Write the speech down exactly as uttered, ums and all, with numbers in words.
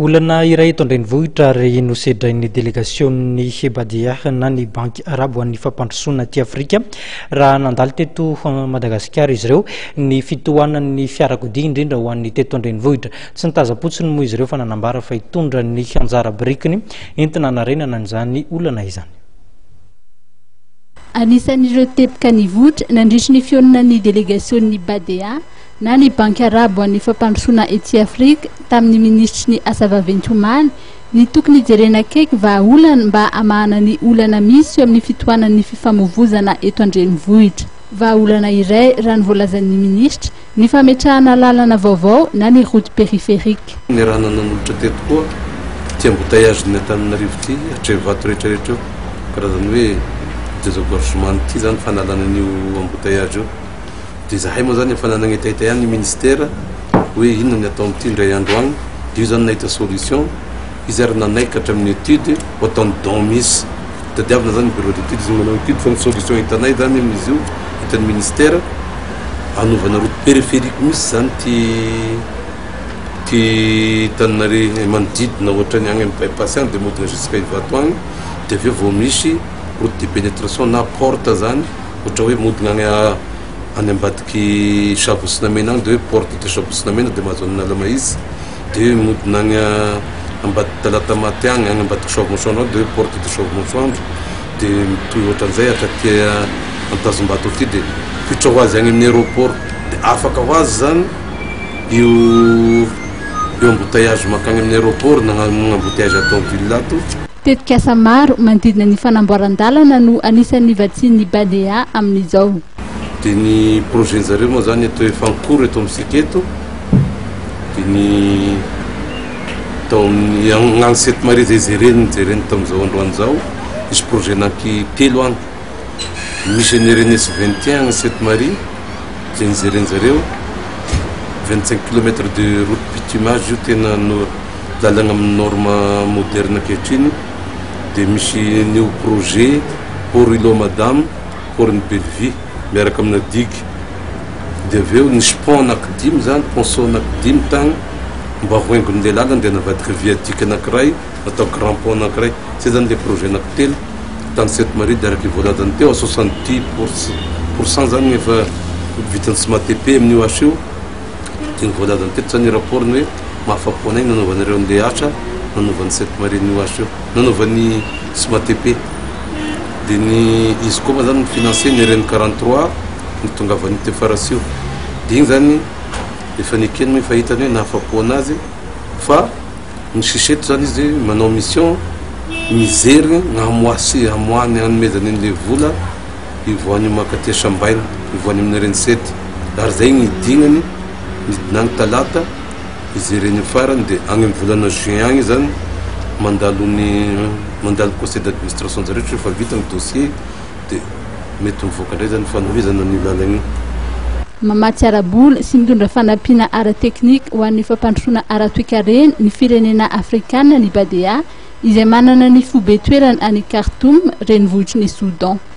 Olana iray eto an-drenivohitra ary nosedrain'ny delegation'ny Hebadia na ny banky arabo an'ny fampandrosoana aty Afrika raha nandalo teto Madagasikara izy ireo ny fitohanan'ny fiarakodia indrindra ho an'ny teto an-drenivohitra. Tsy nitazapotsiny moa izy ireo fa nanambara fa hitondra ny anjara birikiny entina hanarenana an'izany olana izany. Anisan'ireo teboka ny vohitra nandritry ny fionanan'ny delegation'ny Badea na ny banky arabo an'ny fampandrosoana ety Afrika tamin'ny ministry ny asa vaventy homany ny tokony hijerena akaiky vahaolana mba hamahana ny olana misy eo amin'ny fitohanan'ny fifamoivoizana eto an-drenivohitra. Vahaolana iray raha ny voalazan'ny ministra ny fametrahana lalana vaovao na ny route périphérique. Ny raha nanan'olotra teto koa ty embouteillage ny Antananarivo ty hatreo vato rehetrarehetra eo karazany hoe désengorgement ty zany fanalana an'io embouteillage io. De zahay moa zany efa nanagnetatay any ministère hoe inona ny atao amin'ity indray andro agny io zany nahita solution izy ary nanaiky hatramin'ny étude ataony don misy tadiavina zany bureau d'étude izy manao étude fa ny solution hitanay zany amin'izy io hitan'ny ministère anovana route périphérique misy zany ty ty tananare manodidina ohatrany agny amin'ny bypass agny de modina jusqu'à Ivato agny de aveo vao misy route de pénétration na porte zany ohatra hoe modina agny any ambadiky Sabotsinamena agny de hoe porte de Sabotsinamena de mazonina izy de modina agny ambadiky Talatamaty agny agny ambadiky Chauve-Mosoandro de hoe porte de Chauve-Mosoandro de mitohy ohatran'izay hatraty Antazombato ty de fitra ho azy agny amin'ny aéroport de afaka ho azy zany io io embouteillage makagny amin'ny aéroport na embouteillage atao ville ato. Tetikasa maro manodidina ny fanamboaran-dalana no anisan'ny vatsian'ny Badea amin'izao. De ny projet zareo moa zany atao efa en-cours eto amintsika eto de ny tao amin'ny agnano Sainte Marie zay jereny jereny tamin'izao androany zao misy projet naky telo agny misy ny R N S vingt et un agny Sainte Marie zay nijereny zareo vingt-cinq kilomètres de route bitumage io tena no lalagna amin'ny norme moderne ankehitriny de misy neo projet port Ilo Madame port ny Bellevue miaraka amina digue de aveo nisy pont anankidimy zany ponceau anankidimy tagny mba hoengon'le lalana de navadika viaduc anankiray atao grand pont anankiray zay zany le projet anankitelo tany Sainte Marie de araky voalazany teo à soixante-dix pourcent zany efa vitany tsy matepe amin'io asa io de ny voalazany teto zany rapport ny hoe mahafaponay nanaovanareo an'le asa nanaovan'ny Sainte Marie n'io asa io nanaovan'ny tsy matepe. De ny izy koa ma zany ny financé ny R N quarante-trois ny tonga avy an'ity farasio de igny zany efa nikeny hoe fahitany hoe nahafapo anazy fa ny siseto zany izy manao mission mizery nahamoasy hamoany hanomezany an'le vola ivoany makaty Sambaina ivoany amin'ny R N sept ary zay gny idignany midina agny talata izereny farany de agny amin'ny volana juin agny zany mandalo ny mandalo conseil d'administration zareo rehefa vita ny dossier de mety mivoaka ndray zany fanomezana ny lalagny. Mamatsy arabola sy mitondra fanampiana ara-teknika ho an'ny fampandrosoana ara-toekarena ny firenena afrikana ny Badea izay manana ny fobe toerany any Khartoum renivohitry ny Soudan.